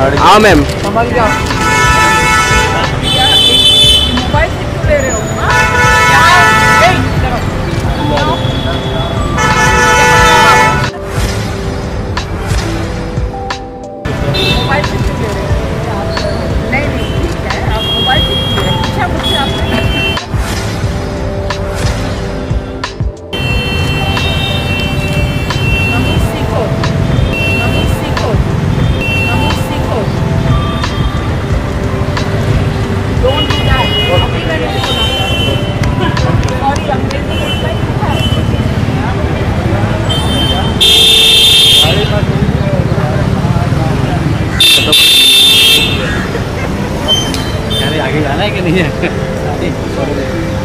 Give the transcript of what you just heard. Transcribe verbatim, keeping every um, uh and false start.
हाँ मैम। समझ गया। मोबाइल से क्यों ले रहे हो? मोबाइल से क्यों ले रहे हो? नहीं नहीं ठीक है, आप मोबाइल से क्यों ले रहे हो? पूछा मुझसे आपने? नमी सीखो, नमी सीखो, नमी सीखो। Don't do that. अभी मैंने सुना। सॉरी अंग्रेजी में इतना ही लिखा है। आगे जाना है कि नहीं है?